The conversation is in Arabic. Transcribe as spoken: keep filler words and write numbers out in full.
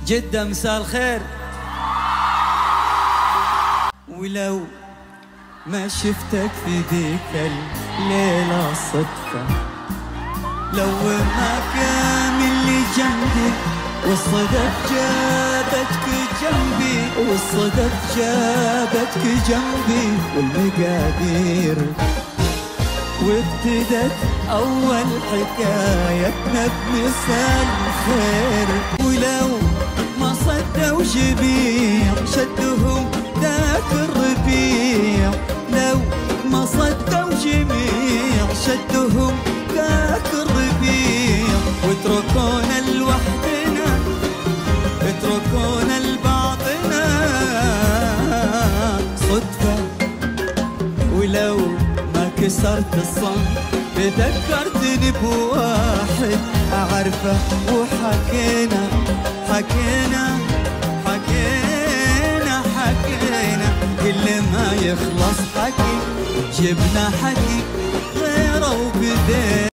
جدة مساء الخير. ولو ما شفتك في ذيك الليلة صدفة، لو ما كان اللي جنبي والصدف جابتك جنبي، والصدف جابتك جنبي والمقادير، وابتدت أول حكايتنا بمساء الخير. ولو ما صدوا جميع شدهم ذاك الربيع، لو ما صدوا جميع شدهم ذاك الربيع، واتركونا لوحدنا اتركونا لبعضنا صدفة. ولو ما كسرت الصمت تذكرتني بواحد أعرفه، وحكينا حكينا حكينا حكينا كل ما يخلص حكي جبنا حكي غيره وبدينا.